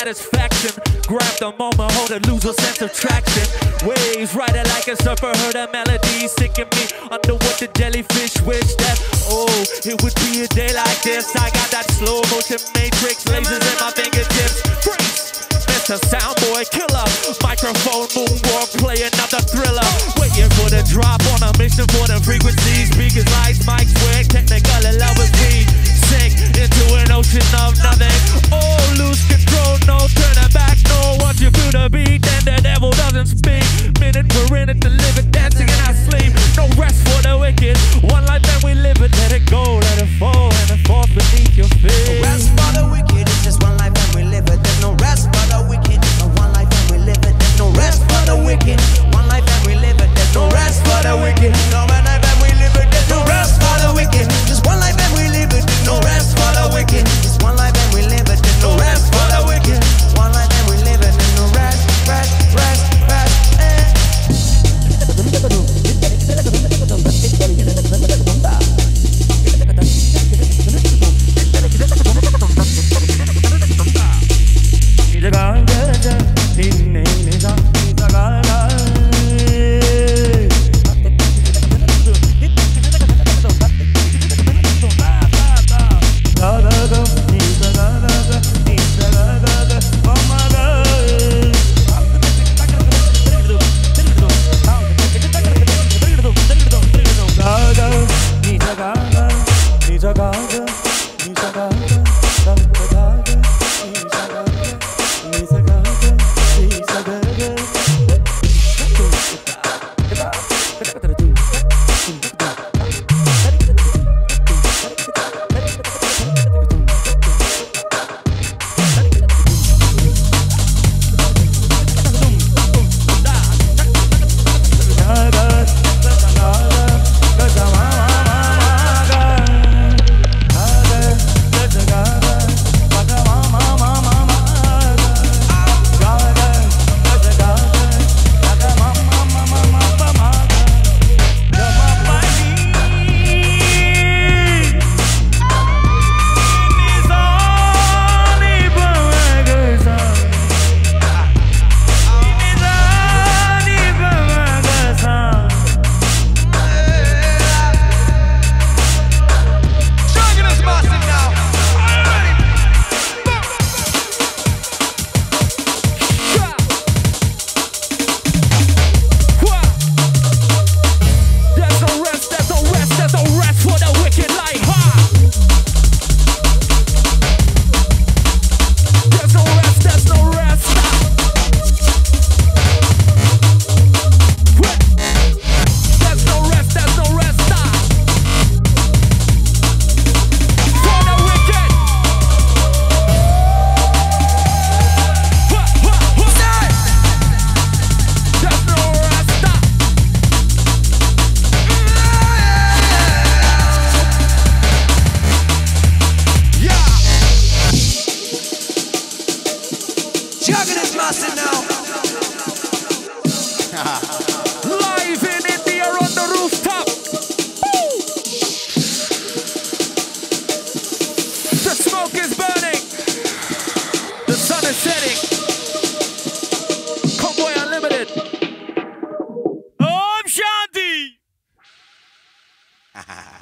satisfaction. Grab the moment, hold it, lose a sense of traction. Waves, ride it like a surfer, heard a melody sinking me under what the jellyfish wish that, oh, it would be a day like this. I got that slow motion matrix, lasers in my fingertips. Freeze, Mr. Soundboy killer, microphone moonwalk, play another thriller. Waiting for the drop on a mission for the frequencies. Speakers, lights, mics, swag, technical and love with me. Sink into an ocean of nothing. Oh, lose control, no turning back, no. Once you feel the beat, then the devil doesn't speak. Minute per minute to live it, dancing in our sleep. No rest for the wicked. One life and we live it. Let it go, let it fall, and it falls beneath your feet. No rest for the wicked. It's just one life and we live it. There's no rest for the wicked. One life and we live it. There's no rest for the wicked. One life and we live it. There's no rest for the wicked. No one life and we live it. There's no rest for the wicked. Just one life and we live it. No rest for the wicked. Just one life and we live it. There's no rest for the wicked. One life and we live it. There's no rest, rest, rest, rest. Live in India on the rooftop. Woo! The smoke is burning. The sun is setting. Convoy Unlimited. Om Shanti.